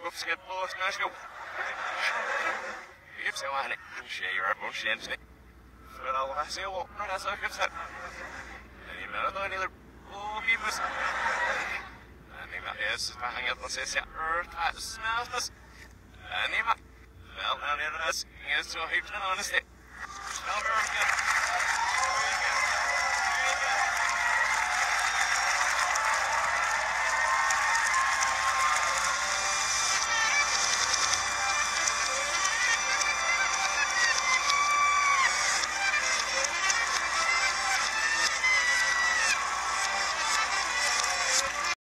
skip both national. If so, I share your emotions. But I'll say, well, not as I have said. And you know, the other people. And you might is hanging up on this earth at the smells. And you might, well, now it is so heaps and honesty. Now, very good.